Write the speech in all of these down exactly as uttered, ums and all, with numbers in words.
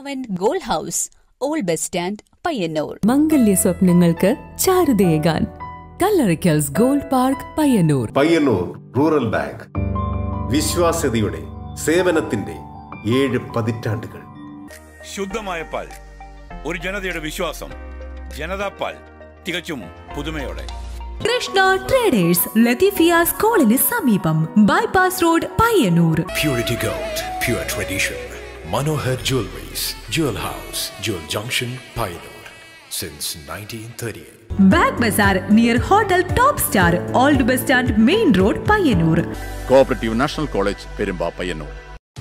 Gold house, old bus stand, Payyanur. മംഗല്യ സ്വപ്നങ്ങൾക്ക് ചാരുതയേകാൻ Kallarickals gold park, Payyanur. Payyanur rural bank, വിശ്വാസ്യതയുടെ സേവനത്തിന്റെ ഏഴ് പതിറ്റാണ്ടുകൾ. ശുദ്ധമായ പാൽ, ഒരു ജനതയുടെ വിശ്വാസം. ജനതാ പാൽ, തികച്ചും പുതുമയോടെ. കൃഷ്ണ ട്രേഡേഴ്സ്, ലത്തീഫിയ സ്കൂളിന് സമീപം, bypass road, Payyanur. Purity Gold, pure tradition. Manohar Jewelries, Jewel House, Jewel Junction, Payyanur, since nineteen thirty-eight. Bag Bazaar near Hotel Top Star, Old Bus Stand, Main Road, Payyanur. Cooperative National College, Perumba, Payyanur.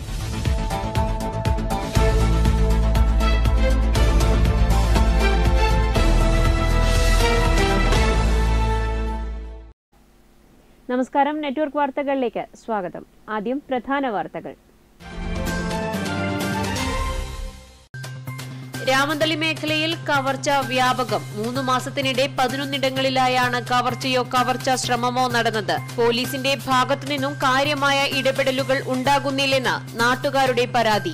നമസ്കാരം. Network വാർത്തകളിലേക്ക് സ്വാഗതം. ആദ്യം പ്രധാന വാർത്തകൾ. രാമന്തളി മേഖലയിൽ കവർച്ച വ്യാപകം. മൂന്ന് മാസത്തിനിടെ പതിനൊന്നിടങ്ങളിലായാണ് കവർച്ചയോ കവർച്ചാ ശ്രമമോ നടന്നത്. പോലീസിന്റെ ഭാഗത്തുനിന്നും കാര്യമായ ഇടപെടലുകൾ ഉണ്ടാകുന്നില്ലെന്ന് നാട്ടുകാരുടെ പരാതി.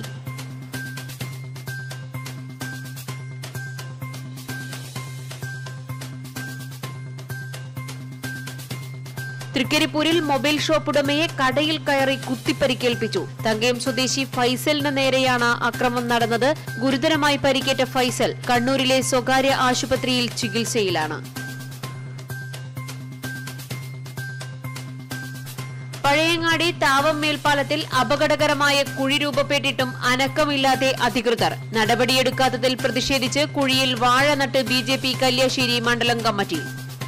തൃക്കരിപ്പൂരിൽ മൊബൈൽ ഷോപ്പ് ഉടമയെ കടയിൽ കയറി കുത്തിപ്പരിക്കേൽപ്പിച്ചു. തങ്കയം സ്വദേശി ഫൈസലിന് നേരെയാണ് അക്രമം നടന്നത്. ഗുരുതരമായി പരിക്കേറ്റ ഫൈസൽ കണ്ണൂരിലെ സ്വകാര്യ ആശുപത്രിയിൽ ചികിത്സയിലാണ്. പഴയങ്ങാടി താവം മേൽപ്പാലത്തിൽ അപകടകരമായ കുഴി രൂപപ്പെട്ടിട്ടും അനക്കമില്ലാതെ അധികൃതർ. നടപടിയെടുക്കാത്തതിൽ പ്രതിഷേധിച്ച് കുഴിയിൽ വാഴ നട്ട് ബി ജെ പി കല്യാശ്ശേരി മണ്ഡലം കമ്മിറ്റി.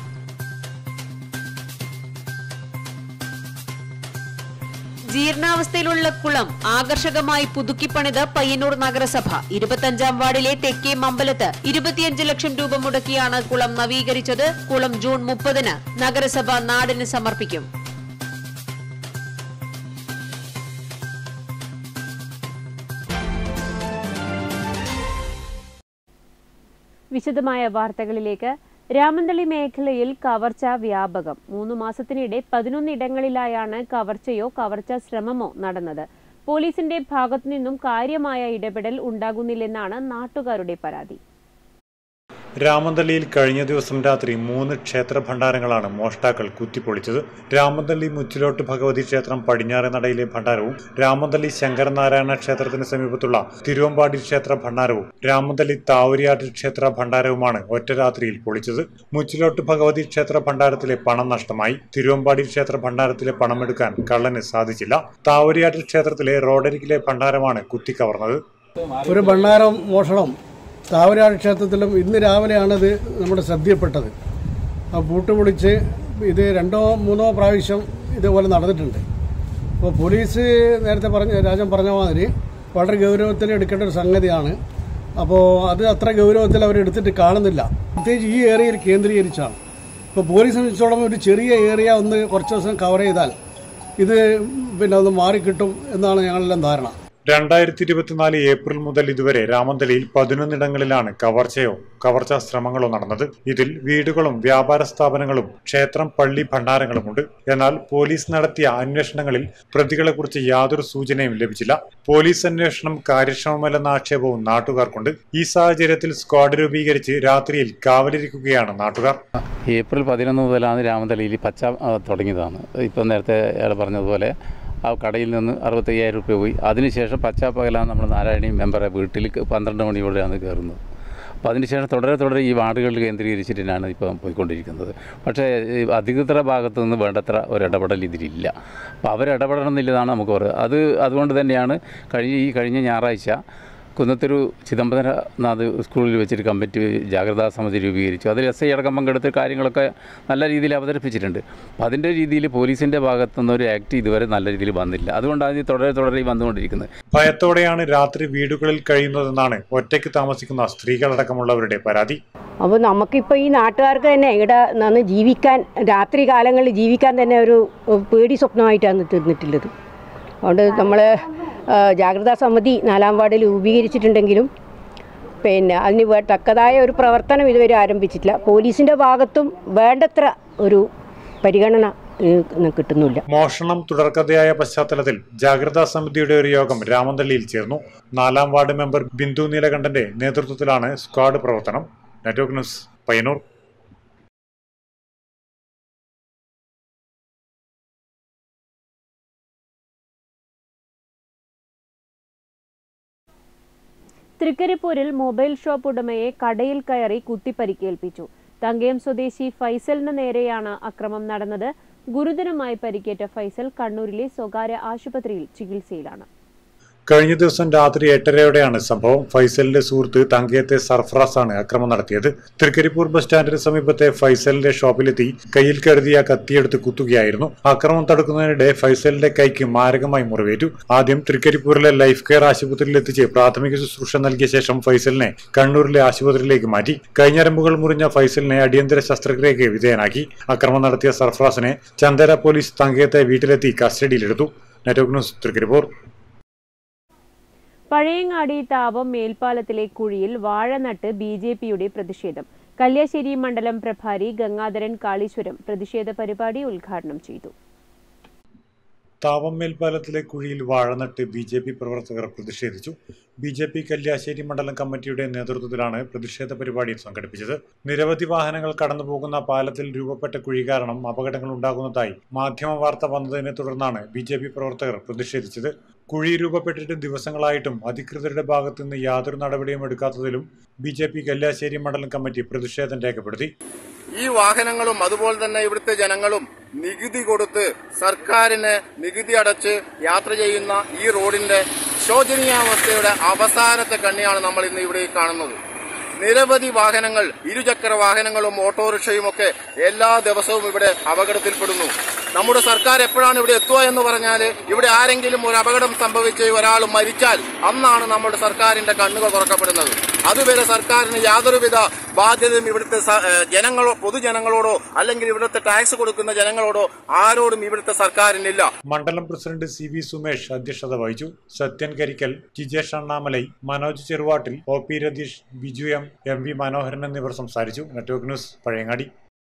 ജീർണാവസ്ഥയിലുള്ള കുളം ആകർഷകമായി പുതുക്കിപ്പണിത് പയ്യന്നൂർ നഗരസഭ. ഇരുപത്തിയഞ്ചാം വാർഡിലെ തെക്കേ മമ്പലത്ത് ഇരുപത്തിയഞ്ച് ലക്ഷം രൂപ മുടക്കിയാണ് കുളം നവീകരിച്ചത്. കുളം ജൂൺ മുപ്പതിന് നഗരസഭ നാടിന് സമർപ്പിക്കും. വിശദമായ വാർത്തകളിലേക്ക്. രാമന്തളി മേഖലയിൽ കവർച്ച വ്യാപകം. മൂന്ന് മാസത്തിനിടെ പതിനൊന്നിടങ്ങളിലായാണ് കവർച്ചയോ കവർച്ചാ ശ്രമമോ നടന്നത്. പോലീസിന്റെ ഭാഗത്തുനിന്നും കാര്യമായ ഇടപെടൽ ഉണ്ടാകുന്നില്ലെന്നാണ് നാട്ടുകാരുടെ പരാതി. രാമന്തള്ളിയിൽ കഴിഞ്ഞ ദിവസം രാത്രി മൂന്ന് ക്ഷേത്ര ഭണ്ഡാരങ്ങളാണ് മോഷ്ടാക്കൾ കുത്തിപ്പൊളിച്ചത്. രാമന്തള്ളി മുച്ചിലോട്ട് ഭഗവതി ക്ഷേത്രം പടിഞ്ഞാറെ നടയിലെ ഭണ്ഡാരവും രാമന്തള്ളി ശങ്കരനാരായണ ക്ഷേത്രത്തിന് സമീപത്തുള്ള തിരുവമ്പാടി ക്ഷേത്ര ഭണ്ഡാരവും രാമന്തള്ളി താവരിയാട്ട് ക്ഷേത്ര ഭണ്ഡാരവുമാണ് ഒറ്റ രാത്രിയിൽ പൊളിച്ചത്. മുച്ചിലോട്ട് ഭഗവതി ക്ഷേത്ര ഭണ്ഡാരത്തിലെ പണം നഷ്ടമായി. തിരുവമ്പാടി ക്ഷേത്ര ഭണ്ഡാരത്തിലെ പണമെടുക്കാൻ കള്ളന് സാധിച്ചില്ല. താവരിയാട്ട് ക്ഷേത്രത്തിലെ റോഡരികിലെ ഭണ്ഡാരമാണ് കുത്തിക്കവർന്നത്. ഒരു ഭണ്ഡാരം മോഷണം താവരാട് ക്ഷേത്രത്തിലും ഇന്ന് രാവിലെയാണിത് നമ്മുടെ ശ്രദ്ധയിൽപ്പെട്ടത്. ആ പൂട്ടുപൊളിച്ച് ഇത് രണ്ടോ മൂന്നോ പ്രാവശ്യം ഇതുപോലെ നടന്നിട്ടുണ്ട്. അപ്പോൾ പോലീസ് നേരത്തെ പറഞ്ഞ രാജൻ പറഞ്ഞ മാതിരി വളരെ ഗൗരവത്തിൽ എടുക്കേണ്ട ഒരു സംഗതിയാണ്. അപ്പോൾ അത് അത്ര ഗൗരവത്തിൽ അവരെടുത്തിട്ട് കാണുന്നില്ല. പ്രത്യേകിച്ച് ഈ ഏരിയയിൽ കേന്ദ്രീകരിച്ചാണ്. ഇപ്പോൾ പോലീസിനെ വെച്ചോളം ഒരു ചെറിയ ഏരിയ ഒന്ന് കുറച്ച് ദിവസം കവർ ചെയ്താൽ ഇത് പിന്നെ ഒന്ന് മാറിക്കിട്ടും എന്നാണ് ഞങ്ങളെല്ലാം ധാരണ. രണ്ടായിരത്തി ഇരുപത്തിനാല് ഏപ്രിൽ മുതൽ ഇതുവരെ രാമന്തളിയിൽ പതിനൊന്നിടങ്ങളിലാണ് കവർച്ചയോ കവർച്ചാ ശ്രമങ്ങളോ നടന്നത്. ഇതിൽ വീടുകളും വ്യാപാര സ്ഥാപനങ്ങളും ക്ഷേത്രം, പള്ളി, ഭണ്ഡാരങ്ങളുമുണ്ട്. എന്നാൽ പോലീസ് നടത്തിയ അന്വേഷണങ്ങളിൽ പ്രതികളെ കുറിച്ച് യാതൊരു സൂചനയും ലഭിച്ചില്ല. പോലീസ് അന്വേഷണം കാര്യക്ഷമമല്ലെന്ന ആക്ഷേപവും നാട്ടുകാർക്കുണ്ട്. ഈ സാഹചര്യത്തിൽ സ്ക്വാഡ് രൂപീകരിച്ച് രാത്രിയിൽ കാവലിരിക്കുകയാണ് നാട്ടുകാർ. ഏപ്രിൽ പതിനൊന്ന് മുതലാണ് രാമന്തളിയിൽ പച്ച തുടങ്ങിയതാണ്. ഇപ്പം നേരത്തെ അയാൾ പറഞ്ഞതുപോലെ ആ കടയിൽ നിന്ന് അറുപത്തയ്യായിരം രൂപ പോയി. അതിനുശേഷം പച്ചാപ്പകലാണ് നമ്മൾ നാരായണി മെമ്പറെ വീട്ടിൽ പന്ത്രണ്ട് മണിയോടെയാണ് കയറുന്നത്. അപ്പോൾ അതിനുശേഷം തുടരെ തുടരെ ഈ വാർഡുകളിൽ കേന്ദ്രീകരിച്ചിട്ടാണ് ഇപ്പം പോയിക്കൊണ്ടിരിക്കുന്നത്. പക്ഷേ അധികൃതരുടെ ഭാഗത്തു നിന്ന് വേണ്ടത്ര ഒരിടപെടൽ ഇതിലില്ല. അപ്പോൾ അവരിടപെടണമെന്നില്ലതാണ് നമുക്ക് പറയുന്നത്. അത് അതുകൊണ്ട് തന്നെയാണ് കഴിഞ്ഞ ഈ കഴിഞ്ഞ ഞായറാഴ്ച കുന്നത്തൊരു ചിദംബരനാഥ് സ്കൂളിൽ വെച്ചിട്ട് കമ്മിറ്റി ജാഗ്രതാ സമിതി രൂപീകരിച്ചു. അതിൽ എസ് ഐ അടക്കം പങ്കെടുത്ത് കാര്യങ്ങളൊക്കെ നല്ല രീതിയിൽ അവതരിപ്പിച്ചിട്ടുണ്ട്. അപ്പോൾ അതിൻ്റെ രീതിയിൽ പോലീസിൻ്റെ ഭാഗത്തുനിന്ന് ഒരു ആക്ട് ഇതുവരെ നല്ല രീതിയിൽ വന്നില്ല. അതുകൊണ്ടാണ് ഈ തുടരെ തുടരെ വന്നുകൊണ്ടിരിക്കുന്നത്. ഭയത്തോടെയാണ് രാത്രി വീടുകളിൽ കഴിയുന്നതെന്നാണ് ഒറ്റയ്ക്ക് താമസിക്കുന്ന സ്ത്രീകളടക്കമുള്ളവരുടെ പരാതി. അപ്പോൾ നമുക്കിപ്പോൾ ഈ നാട്ടുകാർക്ക് തന്നെ ഇവിടെ നിന്ന് ജീവിക്കാൻ, രാത്രി കാലങ്ങളിൽ ജീവിക്കാൻ തന്നെ ഒരു പേടി സ്വപ്നമായിട്ടാണ് തീർന്നിട്ടുള്ളത്. അതുകൊണ്ട് നമ്മൾ ജാഗ്രതാ സമിതി നാലാം വാർഡിൽ രൂപീകരിച്ചിട്ടുണ്ടെങ്കിലും പിന്നെ അതിന് തക്കതായ ഒരു പ്രവർത്തനം ഇതുവരെ ആരംഭിച്ചിട്ടില്ല. പോലീസിൻ്റെ ഭാഗത്തും വേണ്ടത്ര ഒരു പരിഗണന കിട്ടുന്നില്ല. മോഷണം തുടർക്കഥയായ പശ്ചാത്തലത്തിൽ ജാഗ്രതാ സമിതിയുടെ ഒരു യോഗം രാമന്തള്ളിയിൽ ചേർന്നു. നാലാം വാർഡ് മെമ്പർ ബിന്ദു നീലകണ്ഠന്റെ നേതൃത്വത്തിലാണ് സ്ക്വാഡ് പ്രവർത്തനം. Network news, Payyanur. തൃക്കരിപ്പൂരിൽ മൊബൈൽ ഷോപ്പ് ഉടമയെ കടയിൽ കയറി കുത്തിപ്പരിക്കേൽപ്പിച്ചു. തങ്കയം സ്വദേശി ഫൈസലിന് നേരെയാണ് അക്രമം നടന്നത്. ഗുരുതരമായി പരിക്കേറ്റ ഫൈസൽ കണ്ണൂരിലെ സ്വകാര്യ ആശുപത്രിയിൽ ചികിത്സയിലാണ്. കഴിഞ്ഞ ദിവസം രാത്രി എട്ടരയോടെയാണ് സംഭവം. ഫൈസലിന്റെ സുഹൃത്ത് തങ്കയത്തെ സർഫറാസ് ആണ് അക്രമം നടത്തിയത്. തൃക്കരിപ്പൂർ ബസ് സ്റ്റാൻഡിന് സമീപത്തെ ഫൈസലിന്റെ ഷോപ്പിലെത്തി കയ്യിൽ കരുതിയ കത്തിയെടുത്ത് കുത്തുകയായിരുന്നു. അക്രമം തടുക്കുന്നതിനിടെ ഫൈസലിന്റെ കൈക്ക് മാരകമായി മുറിവേറ്റു. ആദ്യം തൃക്കരിപ്പൂരിലെ ലൈഫ് കെയർ ആശുപത്രിയിൽ എത്തിച്ച് പ്രാഥമിക ശുശ്രൂഷ നൽകിയ ശേഷം ഫൈസലിനെ കണ്ണൂരിലെ ആശുപത്രിയിലേക്ക് മാറ്റി. കൈഞ്ഞരമ്പുകൾ മുറിഞ്ഞ ഫൈസലിനെ അടിയന്തര ശസ്ത്രക്രിയയ്ക്ക് വിധേയനാക്കി. അക്രമം നടത്തിയ സർഫറാസിനെ ചന്ദര പോലീസ് തങ്കയത്തെ വീട്ടിലെത്തി കസ്റ്റഡിയിലെടുത്തു. Network news, Trikaripur. പഴയങ്ങാടി താപം മേൽപ്പാലത്തിലെ കുഴിയിൽ വാഴ നട്ട് ബി ജെ പിയുടെ പ്രതിഷേധം. കല്യാശ്ശേരി മണ്ഡലം പ്രഭാരി ഗംഗാധരൻ കാളീശ്വരം പ്രതിഷേധ പരിപാടി ഉദ്ഘാടനം ചെയ്തു. താപം മേൽപ്പാലത്തിലെ കുഴിയിൽ വാഴനട്ട് ബി ജെ പി പ്രവർത്തകർ പ്രതിഷേധിച്ചു. ബി ജെ പി കല്യാശ്ശേരി മണ്ഡലം കമ്മിറ്റിയുടെ നേതൃത്വത്തിലാണ് പ്രതിഷേധ പരിപാടി സംഘടിപ്പിച്ചത്. നിരവധി വാഹനങ്ങൾ കടന്നുപോകുന്ന പാലത്തിൽ രൂപപ്പെട്ട കുഴി കാരണം അപകടങ്ങൾ ഉണ്ടാകുന്നതായി മാധ്യമ വാർത്ത വന്നതിനെ തുടർന്നാണ് ബി ജെ പി പ്രവർത്തകർ പ്രതിഷേധിച്ചത്. കുഴി രൂപപ്പെട്ടിട്ട് ദിവസങ്ങളായിട്ടും അധികൃതരുടെ ഭാഗത്തു നിന്ന് യാതൊരു നടപടിയും എടുക്കാത്തതിലും ബി ജെ പി കല്യാശ്ശേരി മണ്ഡലം കമ്മിറ്റി പ്രതിഷേധം രേഖപ്പെടുത്തി. ഈ വാഹനങ്ങളും അതുപോലെ തന്നെ ഇവിടുത്തെ ജനങ്ങളും നികുതി കൊടുത്ത് സർക്കാരിന് നികുതി അടച്ച് യാത്ര ചെയ്യുന്ന ഈ റോഡിന്റെ ശോചനീയാവസ്ഥയുടെ അവസാനത്തെ കണ്ണിയാണ് നമ്മൾ ഇന്ന് ഇവിടെ കാണുന്നത്. നിരവധി വാഹനങ്ങൾ, ഇരുചക്ര വാഹനങ്ങളും ഓട്ടോറിക്ഷയും ഒക്കെ എല്ലാ ദിവസവും ഇവിടെ അപകടത്തിൽപ്പെടുന്നു. നമ്മുടെ സർക്കാർ എപ്പോഴാണ് ഇവിടെ എത്തുക എന്ന് പറഞ്ഞാൽ ഇവിടെ ആരെങ്കിലും ഒരു അപകടം സംഭവിച്ച് ഒരാൾ മരിച്ചാൽ അന്നാണ് നമ്മുടെ സർക്കാരിന്റെ കണ്ണുകൾ തുറക്കപ്പെടുന്നത്. അതുവരെ സർക്കാരിന് യാതൊരുവിധ ബാധ്യതയും ഇവിടുത്തെ ജനങ്ങളോ പൊതുജനങ്ങളോടോ അല്ലെങ്കിൽ ഇവിടുത്തെ ടാക്സ് കൊടുക്കുന്ന ജനങ്ങളോടോ ആരോടും ഇവിടുത്തെ സർക്കാരിനില്ല. മണ്ഡലം പ്രസിഡന്റ് സി വി സുമേഷ് അധ്യക്ഷത വഹിച്ചു. Sathyan Karikkal, Jijesh Annamalai, Manoj Cheruvattil, O P Ratheesh, Biju M, M V Manoharan എന്നിവർ സംസാരിച്ചു. Network news, Pazhayangadi.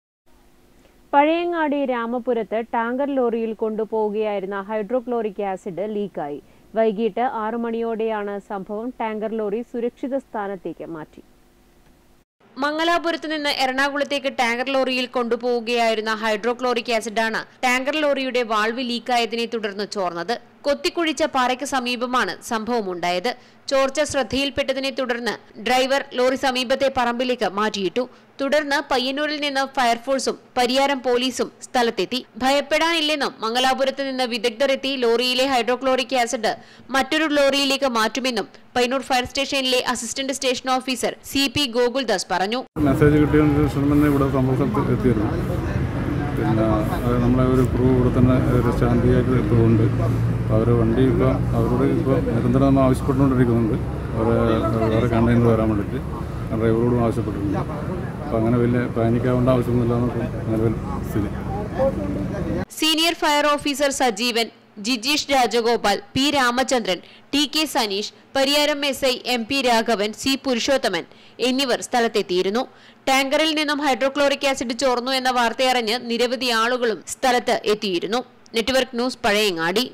പഴയങ്ങാടി രാമപുരത്ത് ടാങ്കർ ലോറിയിൽ കൊണ്ടുപോവുകയായിരുന്ന ഹൈഡ്രോക്ലോറിക് ആസിഡ് ലീക്കായി. വൈകിട്ട് ആറു മണിയോടെയാണ് സംഭവം. ടാങ്കർ ലോറി സുരക്ഷിത സ്ഥാനത്തേക്ക് മാറ്റി. മംഗലാപുരത്ത് നിന്ന് എറണാകുളത്തേക്ക് ടാങ്കർ ലോറിയിൽ കൊണ്ടുപോവുകയായിരുന്ന ഹൈഡ്രോക്ലോറിക് ആസിഡാണ് ടാങ്കർ ലോറിയുടെ വാൾവ് ലീക്കായതിനെ തുടർന്ന് ചോർന്നത്. കൊത്തിക്കുഴിച്ച പാറയ്ക്ക് സമീപമാണ് സംഭവമുണ്ടായത്. ചോർച്ച ശ്രദ്ധയിൽപ്പെട്ടതിനെ തുടർന്ന് ഡ്രൈവർ ലോറി സമീപത്തെ പറമ്പിലേക്ക് മാറ്റിയിട്ടു. തുടർന്ന് പയ്യന്നൂരിൽ നിന്ന് ഫയർഫോഴ്സും പരിയാരം പോലീസും സ്ഥലത്തെത്തി. ഭയപ്പെടാനില്ലെന്നും മംഗലാപുരത്ത് നിന്ന് വിദഗ്ധർ എത്തി ലോറിയിലെ ഹൈഡ്രോക്ലോറിക് ആസിഡ് മറ്റൊരു ലോറിയിലേക്ക് മാറ്റുമെന്നും പയ്യന്നൂർ ഫയർ സ്റ്റേഷനിലെ assistant station officer C P Gokuldas പറഞ്ഞു. മെസ്സേജ് കിട്ടിയതിന് ശേഷം ഇവിടെ സംഭവം എത്തിയിരുന്നു. പിന്നെ അത് നമ്മളെ ഒരു ക്രൂ ഇവിടെ തന്നെ ഒരു സ്റ്റാൻഡിയായിട്ട് ഇപ്പോൾ ഉണ്ട്. അപ്പോൾ അവർ വണ്ടി ഇപ്പോൾ അവരോട് ഇപ്പോൾ നിരന്തരം നമ്മൾ ആവശ്യപ്പെട്ടുകൊണ്ടിരിക്കുന്നുണ്ട്. അവരെ വേറെ കണ്ടെയ്നർ വരാൻ വേണ്ടിയിട്ട് ഡ്രൈവറോടും ആവശ്യപ്പെട്ടിട്ടുണ്ട്. അപ്പോൾ അങ്ങനെ വലിയ പാനിക്കാവേണ്ട ആവശ്യമൊന്നുമില്ല നിലവിൽ സ്ഥിതി. Senior fire officer Sajeevan, Jijeesh Rajagopal, P Ramachandran, T K Saneesh, Pariyaram S I M P Raghavan, C Purushothaman എന്നിവർ സ്ഥലത്തെത്തിയിരുന്നു. ടാങ്കറിൽ നിന്നും ഹൈഡ്രോക്ലോറിക് ആസിഡ് ചോർന്നു എന്ന വാർത്തയറിഞ്ഞ് നിരവധി ആളുകളും സ്ഥലത്ത് എത്തിയിരുന്നു. Network news, Pazhayangadi.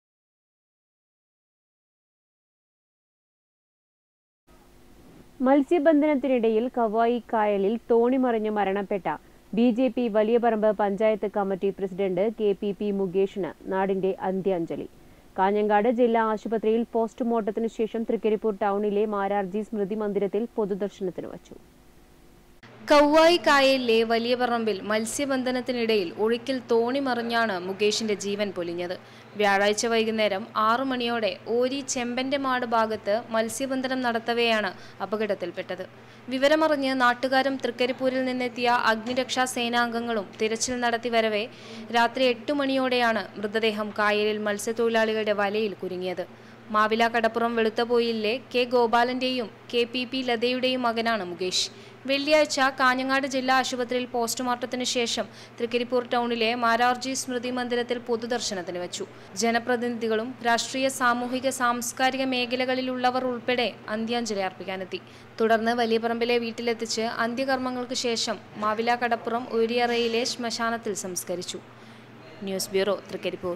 മത്സ്യബന്ധനത്തിനിടയിൽ കവായി കായലിൽ തോണി മറിഞ്ഞ് മരണപ്പെട്ട B J P Valiyaparamba panchayat committee president K P P മുകേഷിന് നാടിന്റെ അന്ത്യാഞ്ജലി. കാഞ്ഞങ്ങാട് ജില്ലാ ആശുപത്രിയിൽ പോസ്റ്റ്മോർട്ടത്തിനു ശേഷം തൃക്കരിപ്പൂർ ടൗണിലെ മാരാർജി സ്മൃതി മന്ദിരത്തിൽ പൊതുദർശനത്തിന് വച്ചു. കൗവായി കായലിലെ വലിയ പറമ്പിൽ മത്സ്യബന്ധനത്തിനിടയിൽ ഒഴുക്കിൽ തോണി മറിഞ്ഞാണ് മുകേഷിന്റെ ജീവൻ പൊലിഞ്ഞത്. വ്യാഴാഴ്ച വൈകുന്നേരം ആറു മണിയോടെ ഓരി ചെമ്പന്റെ മാട് ഭാഗത്ത് മത്സ്യബന്ധനം നടത്തവെയാണ് അപകടത്തിൽപ്പെട്ടത്. വിവരമറിഞ്ഞ് നാട്ടുകാരും തൃക്കരിപ്പൂരിൽ നിന്നെത്തിയ അഗ്നിരക്ഷാ സേനാംഗങ്ങളും തിരച്ചിൽ നടത്തി വരവെ രാത്രി എട്ടു മണിയോടെയാണ് മൃതദേഹം കായലിൽ മത്സ്യത്തൊഴിലാളികളുടെ വലയിൽ കുരുങ്ങിയത്. മാവില കടപ്പുറം വെളുത്തപോയിലെ കെ ഗോപാലന്റെയും കെ പി പി ലതയുടെയും മകനാണ് മുകേഷ്. വെള്ളിയാഴ്ച കാഞ്ഞങ്ങാട് ജില്ലാ ആശുപത്രിയിൽ പോസ്റ്റ്മോർട്ടത്തിന് ശേഷം തൃക്കരിപ്പൂർ ടൗണിലെ മാരാർജി സ്മൃതി മന്ദിരത്തിൽ പൊതുദർശനത്തിന് വെച്ചു. ജനപ്രതിനിധികളും രാഷ്ട്രീയ, സാമൂഹിക, സാംസ്കാരിക മേഖലകളിലുള്ളവർ ഉൾപ്പെടെ അന്ത്യാഞ്ജലി അർപ്പിക്കാനെത്തി. തുടർന്ന് വലിയപറമ്പിലെ വീട്ടിലെത്തിച്ച് അന്ത്യകർമ്മങ്ങൾക്ക് ശേഷം മാവില കടപ്പുറം ഒരിയറയിലെ ശ്മശാനത്തിൽ സംസ്കരിച്ചു. News bureau Trikaripur.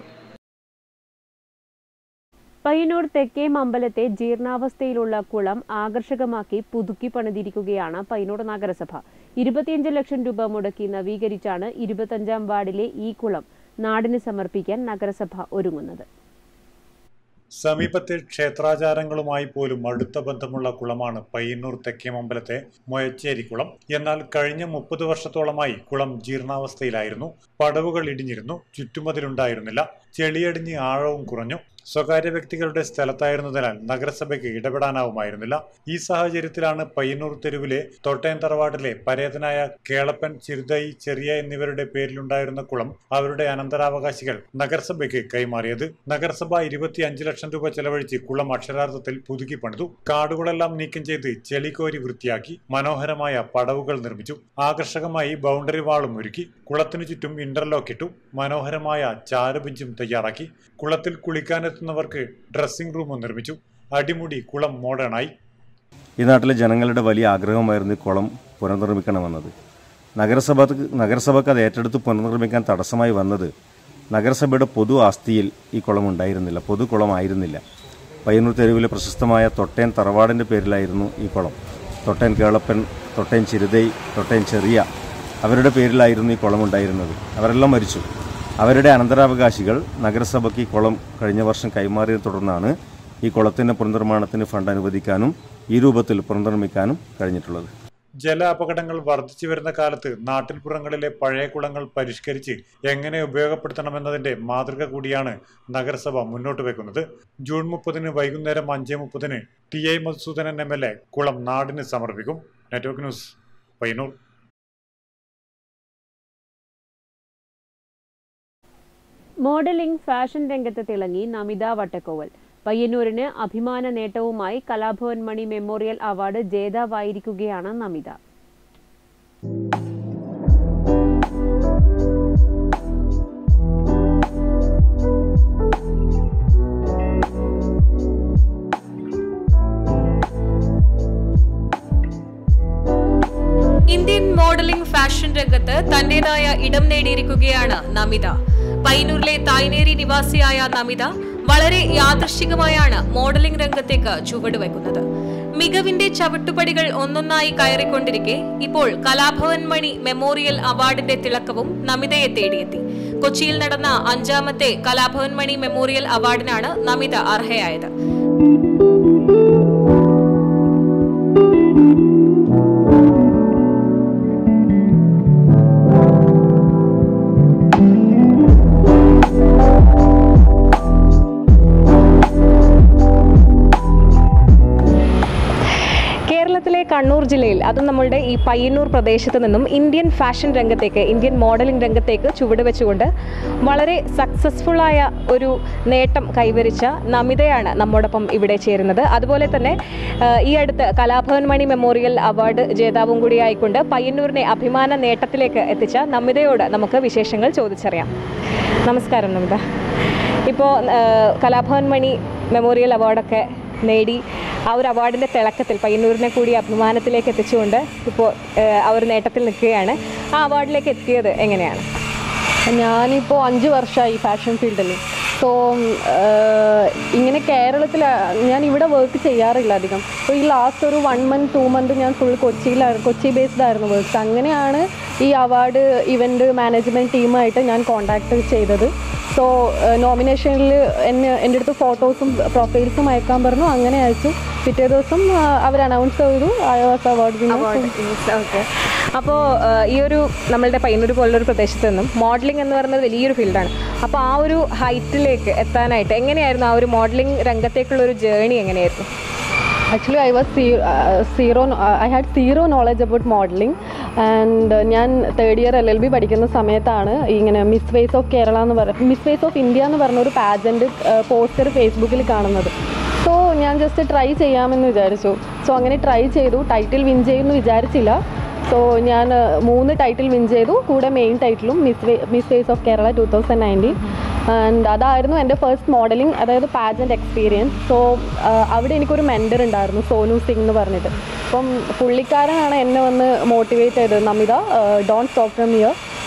പയ്യന്നൂർ തെക്കേ മമ്പലത്തെ ജീർണാവസ്ഥയിലുള്ള കുളം ആകർഷകമാക്കി പുതുക്കി പണിതിരിക്കുകയാണ് പയ്യന്നൂർ നഗരസഭ. ഇരുപത്തിയഞ്ച് ലക്ഷം രൂപ മുടക്കി നവീകരിച്ചാണ് ഇരുപത്തഞ്ചാം വാർഡിലെ ഈ കുളം നാടിന് സമർപ്പിക്കാൻ നഗരസഭ ഒരുങ്ങുന്നത്. സമീപത്തെ ക്ഷേത്രാചാരങ്ങളുമായി പോലും അടുത്ത ബന്ധമുള്ള കുളമാണ് പയ്യന്നൂർ തെക്കേമമ്പലത്തെ മൊയച്ചേരിക്കുളം. എന്നാൽ കഴിഞ്ഞ മുപ്പത് വർഷത്തോളമായി കുളം ജീർണാവസ്ഥയിലായിരുന്നു. പടവുകൾ ഇടിഞ്ഞിരുന്നു, ചുറ്റുമതിലുണ്ടായിരുന്നില്ല, ചെളിയടിഞ്ഞ് ആഴവും കുറഞ്ഞു. സ്വകാര്യ വ്യക്തികളുടെ സ്ഥലത്തായിരുന്നതിനാൽ നഗരസഭയ്ക്ക് ഇടപെടാനാവുമായിരുന്നില്ല. ഈ സാഹചര്യത്തിലാണ് പയ്യന്നൂർ തെരുവിലെ തൊട്ടേൻ തറവാട്ടിലെ പരേതനായ കേളപ്പൻ, ചിരുതൈ, ചെറിയ എന്നിവരുടെ പേരിലുണ്ടായിരുന്ന കുളം അവരുടെ അനന്തരാവകാശികൾ നഗരസഭയ്ക്ക് കൈമാറിയത്. നഗരസഭ ഇരുപത്തിയഞ്ച് ലക്ഷം രൂപ ചെലവഴിച്ച് കുളം അക്ഷരാർത്ഥത്തിൽ പുതുക്കി പണിതു. കാടുകളെല്ലാം നീക്കം ചെയ്ത് ചെളിക്കോരി വൃത്തിയാക്കി മനോഹരമായ പടവുകൾ നിർമ്മിച്ചു. ആകർഷകമായി ബൗണ്ടറി വാളും ഒരുക്കി. കുളത്തിനു ചുറ്റും ഇന്റർലോക്ക് ഇട്ടു. മനോഹരമായ ചാരുബെഞ്ചും തയ്യാറാക്കി. കുളത്തിൽ കുളിക്കാനെത്തുന്നവർക്ക് ഡ്രസ്സിംഗ് റൂമും നിർമ്മിച്ചു. അടിമുടി കുളം മോഡേണായി. ഈ നാട്ടിലെ ജനങ്ങളുടെ വലിയ ആഗ്രഹമായിരുന്നു കുളം പുനർനിർമ്മിക്കണമെന്നത്. നഗരസഭ നഗരസഭയ്ക്ക് അത് ഏറ്റെടുത്ത് പുനർനിർമ്മിക്കാൻ തടസ്സമായി വന്നത് നഗരസഭയുടെ പൊതു ആസ്തിയിൽ ഈ കുളം ഉണ്ടായിരുന്നില്ല, പൊതുകുളമായിരുന്നില്ല. പയ്യന്നൂർ തെരുവിലെ പ്രശസ്തമായ തൊട്ടേൻ തറവാടിൻ്റെ പേരിലായിരുന്നു ഈ കുളം. തൊട്ടേൻ കേളപ്പൻ, തൊട്ടേൻ ചിരുതൈ, തൊട്ടേൻ ചെറിയ അവരുടെ പേരിലായിരുന്നു ഈ കുളം ഉണ്ടായിരുന്നത്. അവരെല്ലാം മരിച്ചു. അവരുടെ അനന്തരാവകാശികൾ നഗരസഭയ്ക്ക് ഈ കുളം കഴിഞ്ഞ വർഷം കൈമാറിയതിനെ തുടർന്നാണ് ഈ കുളത്തിൻ്റെ പുനർനിർമ്മാണത്തിന് ഫണ്ട് അനുവദിക്കാനും ഈ രൂപത്തിൽ പുനർനിർമ്മിക്കാനും കഴിഞ്ഞിട്ടുള്ളത്. ജല അപകടങ്ങൾ വർദ്ധിച്ചു വരുന്ന കാലത്ത് നാട്ടിൻപുറങ്ങളിലെ പഴയ കുളങ്ങൾ പരിഷ്കരിച്ച് എങ്ങനെ ഉപയോഗപ്പെടുത്തണമെന്നതിന്റെ മാതൃക കൂടിയാണ് നഗരസഭ മുന്നോട്ട് വെക്കുന്നത്. ജൂൺ മുപ്പതിന് വൈകുന്നേരം അഞ്ച് മുപ്പതിന് T I Madhusoodanan M L A കുളം നാടിന് സമർപ്പിക്കും. Network news, Payyanur. Modelling, fashion രംഗത്ത് തിളങ്ങി നമിത വട്ടക്കോവൽ. പയ്യന്നൂരിന് അഭിമാന നേട്ടവുമായി കലാഭവൻ മണി മെമ്മോറിയൽ അവാർഡ് ജേതാവായിരിക്കുകയാണ് നമിത. ഇന്ത്യൻ മോഡലിംഗ്, ഫാഷൻ രംഗത്ത് തന്റേതായ ഇടം നേടിയിരിക്കുകയാണ് നമിത. പയ്യന്നൂരിലെ തായ്നേരി നിവാസിയായ നമിത വളരെ യാദൃശ്ചികമായാണ് മോഡലിംഗ് രംഗത്തേക്ക് ചുവടുവെക്കുന്നത്. മികവിന്റെ ചവിട്ടുപടികൾ ഒന്നൊന്നായി കയറിക്കൊണ്ടിരിക്കെ ഇപ്പോൾ കലാഭവൻ മണി മെമ്മോറിയൽ അവാർഡിന്റെ തിളക്കവും നമിതയെ തേടിയെത്തി. കൊച്ചിയിൽ നടന്ന അഞ്ചാമത്തെ കലാഭവൻ മണി മെമ്മോറിയൽ അവാർഡിനാണ് നമിത അർഹയായത്. കണ്ണൂർ ജില്ലയിൽ, അതും നമ്മളുടെ ഈ പയ്യന്നൂർ പ്രദേശത്ത് നിന്നും ഇന്ത്യൻ ഫാഷൻ രംഗത്തേക്ക്, ഇന്ത്യൻ മോഡലിംഗ് രംഗത്തേക്ക് ചുവടുവെച്ചുകൊണ്ട് വളരെ സക്സസ്ഫുള്ളായ ഒരു നേട്ടം കൈവരിച്ച നമിതയാണ് നമ്മോടൊപ്പം ഇവിടെ ചേരുന്നത്. അതുപോലെ തന്നെ ഈ അടുത്ത് കലാഭവൻ മണി മെമ്മോറിയൽ അവാർഡ് ജേതാവും കൂടി ആയിക്കൊണ്ട് പയ്യന്നൂരിനെ അഭിമാന നേട്ടത്തിലേക്ക് എത്തിച്ച നമിതയോട് നമുക്ക് വിശേഷങ്ങൾ ചോദിച്ചറിയാം. നമസ്കാരം നമിത. ഇപ്പോൾ കലാഭവൻ മണി മെമ്മോറിയൽ അവാർഡൊക്കെ നേടി ആ ഒരു അവാർഡിൻ്റെ തിളക്കത്തിൽ പയ്യന്നൂരിനെ കൂടി അഭിമാനത്തിലേക്ക് എത്തിച്ചുകൊണ്ട് ഇപ്പോൾ ആ ഒരു നേട്ടത്തിൽ നിൽക്കുകയാണ്. ആ അവാർഡിലേക്ക് എത്തിയത് എങ്ങനെയാണ്? ഞാനിപ്പോൾ അഞ്ച് വർഷമായി ഫാഷൻ ഫീൽഡിൽ. സോ ഇങ്ങനെ കേരളത്തിൽ ഞാൻ ഇവിടെ വർക്ക് ചെയ്യാറില്ല അധികം. അപ്പോൾ ഈ ലാസ്റ്റ് ഒരു വൺ മന്ത് ടു മന്ത് ഞാൻ ഫുൾ കൊച്ചിയിലായിരുന്നു, കൊച്ചി ബേസ്ഡ് ആയിരുന്നു വർക്ക്. അങ്ങനെയാണ് ഈ അവാർഡ് ഇവൻ്റ് മാനേജ്മെൻറ്റ് ടീമായിട്ട് ഞാൻ കോൺടാക്ട് ചെയ്തത്. സോ നോമിനേഷനിൽ എന്നെ എൻ്റെ അടുത്ത് ഫോട്ടോസും പ്രൊഫൈൽസും അയക്കാൻ പറഞ്ഞു. അങ്ങനെ അയച്ചു. പിറ്റേ ദിവസം അവർ അനൗൺസ് ചെയ്തു I was award winner. Okay. അപ്പോൾ ഈ ഒരു നമ്മളുടെ പയ്യന്നൂർ പോലുള്ളൊരു പ്രദേശത്ത് നിന്നും മോഡലിംഗ് എന്ന് പറയുന്നത് വലിയൊരു ഫീൽഡാണ്. അപ്പോൾ ആ ഒരു ഹൈറ്റിലേക്ക് എത്താനായിട്ട് എങ്ങനെയായിരുന്നു ആ ഒരു മോഡലിംഗ് രംഗത്തേക്കുള്ള ഒരു ജേണി എങ്ങനെയായിരുന്നു? Actually I was zero I had zero knowledge about modelling. And ഞാൻ third year L L B പഠിക്കുന്ന സമയത്താണ് ഇങ്ങനെ മിസ് ഫേസ് ഓഫ് കേരള എന്ന് പറഞ്ഞ മിസ് ഫേസ് ഓഫ് ഇന്ത്യ എന്ന് പറഞ്ഞ ഒരു പാജൻ്റ് പോസ്റ്റർ ഫേസ്ബുക്കിൽ കാണുന്നത്. സോ ഞാൻ ജസ്റ്റ് ട്രൈ ചെയ്യാമെന്ന് വിചാരിച്ചു. സോ അങ്ങനെ ട്രൈ ചെയ്തു. ടൈറ്റിൽ വിൻ ചെയ്യുമെന്ന് വിചാരിച്ചില്ല. സോ ഞാൻ മൂന്ന് ടൈറ്റിൽ വിൻ ചെയ്തു, കൂടെ മെയിൻ ടൈറ്റിലും miss miss face of Kerala two thousand nineteen. And അതായിരുന്നു എൻ്റെ ഫസ്റ്റ് മോഡലിംഗ്, അതായത് പാജൻ്റ് എക്സ്പീരിയൻസ്. സോ അവിടെ എനിക്കൊരു മെൻറ്റർ ഉണ്ടായിരുന്നു, സോനു സിംഗ് എന്ന് പറഞ്ഞിട്ട്. അപ്പം പുള്ളിക്കാരനാണ് എന്നെ വന്ന് മോട്ടിവേറ്റ് ചെയ്തത്, Namitha don't stop from here,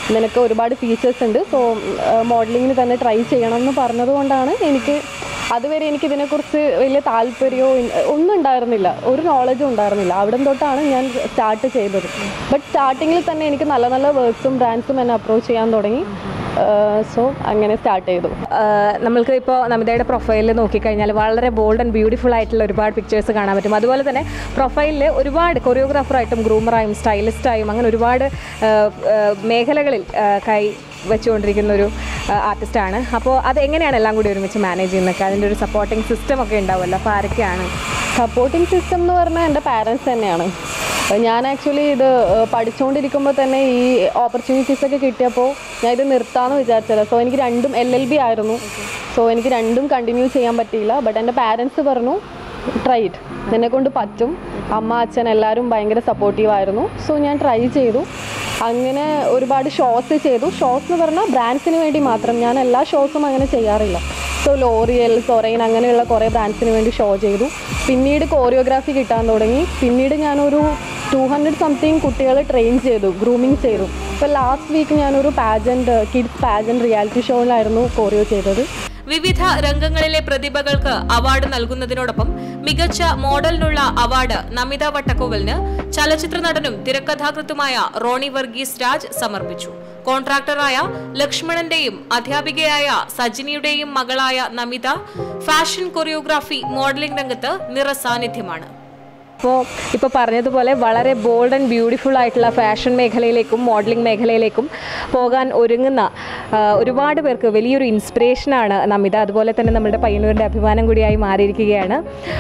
നിനക്ക് ഒരുപാട് ഫീച്ചേഴ്സ് ഉണ്ട്, സോ മോഡലിങ്ങിന് തന്നെ ട്രൈ ചെയ്യണം എന്ന് പറഞ്ഞതുകൊണ്ടാണ് എനിക്ക് അതുവരെ എനിക്ക് ഇതിനെക്കുറിച്ച് വലിയ താല്പര്യമോ ഒന്നും ഉണ്ടായിരുന്നില്ല, ഒരു നോളജും ഉണ്ടായിരുന്നില്ല. അവിടെ തൊട്ടാണ് ഞാൻ സ്റ്റാർട്ട് ചെയ്തത്. ബട്ട് സ്റ്റാർട്ടിങ്ങിൽ തന്നെ എനിക്ക് നല്ല നല്ല വർക്ക്സും ബ്രാൻഡ്സും എന്നെ അപ്രോച്ച് ചെയ്യാൻ തുടങ്ങി. സോ അങ്ങനെ സ്റ്റാർട്ട് ചെയ്തു. നമ്മൾക്ക് ഇപ്പോൾ നമിതയുടെ പ്രൊഫൈലിൽ നോക്കിക്കഴിഞ്ഞാൽ വളരെ ബോൾഡ് ആൻഡ് ബ്യൂട്ടിഫുൾ ആയിട്ടുള്ള ഒരുപാട് പിക്ചേഴ്സ് കാണാൻ പറ്റും. അതുപോലെ തന്നെ പ്രൊഫൈലിൽ ഒരുപാട് കൊറിയോഗ്രാഫറായിട്ടും ഗ്രൂമറായും സ്റ്റൈലിസ്റ്റായും അങ്ങനെ ഒരുപാട് മേഖലകളിൽ കൈ വെച്ചുകൊണ്ടിരിക്കുന്ന ഒരു ആർട്ടിസ്റ്റാണ്. അപ്പോൾ അത് എങ്ങനെയാണ് എല്ലാം കൂടി ഒരുമിച്ച് മാനേജ് ചെയ്യുന്നതൊക്കെ? അതിൻ്റെ ഒരു സപ്പോർട്ടിംഗ് സിസ്റ്റം ഒക്കെ ഉണ്ടാവുമല്ലോ, അപ്പോൾ ആരൊക്കെയാണ്? സപ്പോർട്ടിംഗ് സിസ്റ്റം എന്ന് പറഞ്ഞാൽ എൻ്റെ പാരൻസ് തന്നെയാണ്. ഞാൻ ആക്ച്വലി ഇത് പഠിച്ചുകൊണ്ടിരിക്കുമ്പോൾ തന്നെ ഈ ഓപ്പർച്യൂണിറ്റീസൊക്കെ കിട്ടിയപ്പോൾ ഞാൻ ഇത് നിർത്താമെന്ന് വിചാരിച്ചത്. സോ എനിക്ക് രണ്ടും എൽ എൽ ബി ആയിരുന്നു, സോ എനിക്ക് രണ്ടും കണ്ടിന്യൂ ചെയ്യാൻ പറ്റിയില്ല. ബട്ട് എൻ്റെ പാരൻസ് പറഞ്ഞു ട്രൈ ഇറ്റ്, നിന്നെക്കൊണ്ട് പറ്റും. അമ്മ അച്ഛൻ എല്ലാവരും ഭയങ്കര സപ്പോർട്ടീവായിരുന്നു. സോ ഞാൻ ട്രൈ ചെയ്തു. അങ്ങനെ ഒരുപാട് ഷോസ് ചെയ്തു. ഷോസ് എന്ന് പറഞ്ഞാൽ ബ്രാൻഡ്സിന് വേണ്ടി മാത്രം, ഞാൻ എല്ലാ ഷോസും അങ്ങനെ ചെയ്യാറില്ല. സോ ലോറിയൽ, സൊറൈൻ അങ്ങനെയുള്ള കുറേ ബ്രാൻഡ്സിന് വേണ്ടി ഷോ ചെയ്തു. പിന്നീട് കോറിയോഗ്രാഫി കിട്ടാൻ തുടങ്ങി. പിന്നീട് ഞാനൊരു ടു ഹൺഡ്രഡ് സംതിങ് കുട്ടികളെ ട്രെയിൻ ചെയ്തു, ഗ്രൂമിങ് ചെയ്തു. ഇപ്പോൾ ലാസ്റ്റ് വീക്ക് ഞാനൊരു പാജൻറ്റ് കിഡ്സ് പാജൻറ്റ് റിയാലിറ്റി ഷോയിലായിരുന്നു കോറിയോ ചെയ്തത്. വിവിധ രംഗങ്ങളിലെ പ്രതിഭകൾക്ക് അവാർഡ് നൽകുന്നതിനോടൊപ്പം മികച്ച മോഡലിനുള്ള അവാർഡ് നമിത വട്ടക്കോവലിന് ചലച്ചിത്ര നടനും തിരക്കഥാകൃത്തുമായ റോണി വർഗീസ് രാജ് സമർപ്പിച്ചു. കോൺട്രാക്ടറായ ലക്ഷ്മണന്റെയും അധ്യാപികയായ സജിനിയുടെയും മകളായ നമിത ഫാഷൻ കൊറിയോഗ്രാഫി മോഡലിംഗ് രംഗത്ത് നിറസാന്നിധ്യമാണ്. അപ്പോൾ ഇപ്പോൾ പറഞ്ഞതുപോലെ വളരെ ബോൾഡ് ആൻഡ് ബ്യൂട്ടിഫുൾ ആയിട്ടുള്ള ഫാഷൻ മേഖലയിലേക്കും മോഡലിംഗ് മേഖലയിലേക്കും പോകാൻ ഒരുങ്ങുന്ന ഒരുപാട് പേർക്ക് വലിയൊരു ഇൻസ്പിറേഷനാണ് നമിത. അതുപോലെ തന്നെ നമ്മുടെ പയ്യന്നൂരിൻ്റെ അഭിമാനം കൂടിയായി മാറിയിരിക്കുകയാണ്.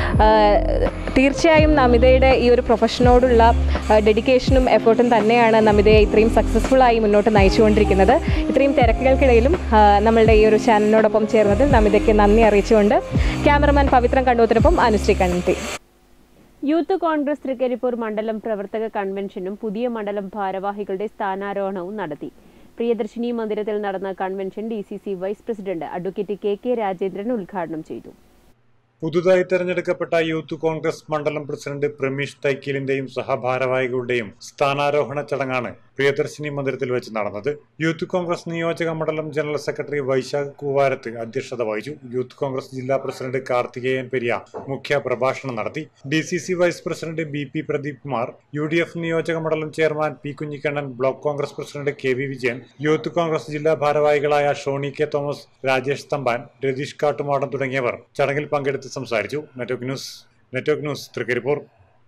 തീർച്ചയായും നമിതയുടെ ഈ ഒരു പ്രൊഫഷനോടുള്ള ഡെഡിക്കേഷനും എഫേർട്ടും തന്നെയാണ് നമിതയെ ഇത്രയും സക്സസ്ഫുള്ളായി മുന്നോട്ട് നയിച്ചുകൊണ്ടിരിക്കുന്നത്. ഇത്രയും തിരക്കുകൾക്കിടയിലും നമ്മളുടെ ഈ ഒരു ചാനലിനോടൊപ്പം ചേർന്നതിൽ നമിതയ്ക്ക് നന്ദി അറിയിച്ചുകൊണ്ട് ക്യാമറമാൻ പവിത്രൻ കണ്ണൂത്തിനൊപ്പം അനുശ്രീ കണ്ണന്തി. യൂത്ത് കോൺഗ്രസ് തൃക്കരിപ്പൂർ മണ്ഡലം പ്രവർത്തക കൺവെൻഷനും പുതിയ മണ്ഡലം ഭാരവാഹികളുടെ സ്ഥാനാരോഹണവും നടത്തി. പ്രിയദർശിനി മന്ദിരത്തിൽ നടന്ന convention D C C vice president advocate K K Rajendran ഉദ്ഘാടനം ചെയ്തു. പുതുതായി തെരഞ്ഞെടുക്കപ്പെട്ട യൂത്ത് കോൺഗ്രസ് മണ്ഡലം പ്രസിഡന്റ് പ്രമീഷ് തൈക്കീലിന്റെയും സഹഭാരവാഹികളുടെയും സ്ഥാനാരോഹണ ചടങ്ങാണ് പ്രിയദർശിനി മന്ദിരത്തിൽ വെച്ച് നടന്നത്. യൂത്ത് കോൺഗ്രസ് നിയോജക മണ്ഡലം ജനറൽ സെക്രട്ടറി വൈശാഖ് കൂവാരത്ത് അധ്യക്ഷത വഹിച്ചു. യൂത്ത് കോൺഗ്രസ് ജില്ലാ പ്രസിഡന്റ് കാർത്തികേയൻ പെരിയ മുഖ്യ പ്രഭാഷണം നടത്തി. D C C vice president B P Pradeep Kumar, U D F നിയോജക മണ്ഡലം chairman P Kunhikannan, block Congress president K V Vijayan, youth Congress ജില്ലാ ഭാരവാഹികളായ ഷോണി കെ തോമസ്, രാജേഷ് തമ്പാൻ, രതീഷ് കാട്ടുമാടൻ തുടങ്ങിയവർ ചടങ്ങിൽ പങ്കെടുത്ത് സംസാരിച്ചു. Network news network news Thrikaripur.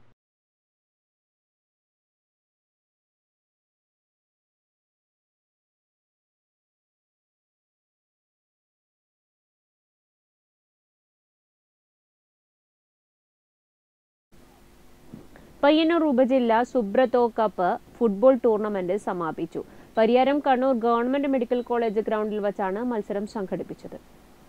Payyanur ഉപജില്ല സുബ്രതോ കപ്പ് ഫുട്ബോൾ ടൂർണമെന്റ് സമാപിച്ചു. Pariyaram Kannur government medical college ഗ്രൗണ്ടിൽ വച്ചാണ് മത്സരം സംഘടിപ്പിച്ചത്.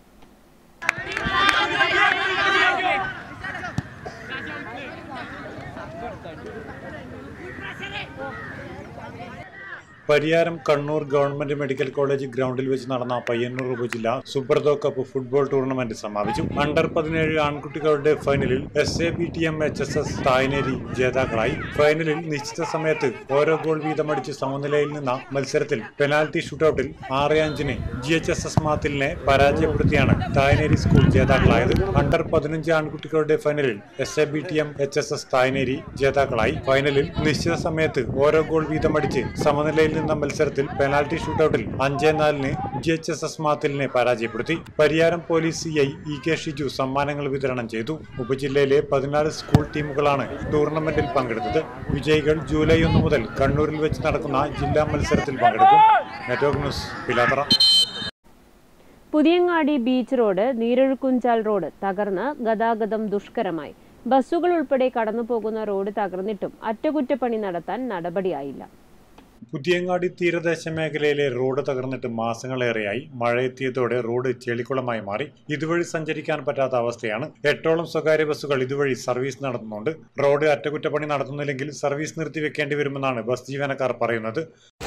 Pariyaram Kannur government medical college ഗ്രൗണ്ടിൽ വെച്ച് നടന്ന പയ്യന്നൂർ ഉപജില്ല സുബ്രതോ കപ്പ് ഫുട്ബോൾ ടൂർണമെന്റ് സമാപിച്ചു. അണ്ടർ പതിനേഴ് ആൺകുട്ടികളുടെ ഫൈനലിൽ S A B T M H S S Thayineri ജേതാക്കളായി. ഫൈനലിൽ നിശ്ചിത സമയത്ത് ഓരോ ഗോൾ വീതമടിച്ച് സമനിലയിൽ നിന്ന മത്സരത്തിൽ പെനാൽറ്റി ഷൂട്ടൌട്ടിൽ ആറ് അഞ്ചിന് ജി എച്ച് എസ് എസ് മാത്തിലിനെ പരാജയപ്പെടുത്തിയാണ് തായ്നേരി സ്കൂൾ ജേതാക്കളായത്. അണ്ടർ പതിനഞ്ച് ആൺകുട്ടികളുടെ ഫൈനലിൽ S A B T M H S S Thayineri ജേതാക്കളായി. ഫൈനലിൽ നിശ്ചിത സമയത്ത് ഓരോ ഗോൾ വീതമടിച്ച് സമനിലയിൽ നിന്ന മത്സരത്തിൽ പെനാൽറ്റി ഷൂട്ടൌട്ടിൽ അഞ്ചേ നാലിന് ജി എച്ച് എസ് എസ് മാത്തിലിനെ പരാജയപ്പെടുത്തി. Pariyaram police C I E K Shiju സമ്മാനങ്ങൾ വിതരണം ചെയ്തു. ഉപജില്ലയിലെ പതിനാല് സ്കൂൾ ടീമുകളാണ് ടൂർണമെന്റിൽ പങ്കെടുത്തത്. വിജയികൾ ജൂലൈ ഒന്ന് മുതൽ കണ്ണൂരിൽ വെച്ച് നടക്കുന്ന ജില്ലാ മത്സരത്തിൽ പങ്കെടുക്കും. Network news Pilathara. Puthiyangadi beach road, Neerozhukkunchal road തകർന്ന് ഗതാഗതം ദുഷ്കരമായി. ബസ്സുകൾ ഉൾപ്പെടെ കടന്നുപോകുന്ന റോഡ് തകർന്നിട്ടും അറ്റകുറ്റപ്പണി നടത്താൻ നടപടിയായില്ല. പുതിയങ്ങാടി തീരദേശ മേഖലയിലെ റോഡ് തകർന്നിട്ട് മാസങ്ങളേറെയായി. മഴയെത്തിയതോടെ റോഡ് ചെളിക്കുളമായി മാറി. ഇതുവഴി സഞ്ചരിക്കാൻ പറ്റാത്ത അവസ്ഥയാണ്. എട്ടോളം സ്വകാര്യ ബസ്സുകൾ ഇതുവഴി സർവീസ് നടത്തുന്നുണ്ട്. റോഡ് അറ്റകുറ്റപ്പണി നടത്തുന്നില്ലെങ്കിൽ സർവീസ് നിർത്തിവെക്കേണ്ടി വരുമെന്നാണ് ബസ് ജീവനക്കാർ പറയുന്നത്.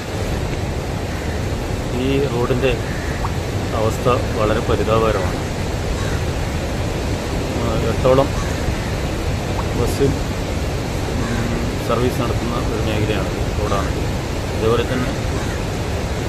ഈ റോഡിന്റെ അവസ്ഥ വളരെ പരിതാപകരമാണ്. എട്ടോളം ബസ് സർവീസ് നടത്തുന്ന ഒരു മേഖലയാണ് റോഡാണ്. അതുപോലെ തന്നെ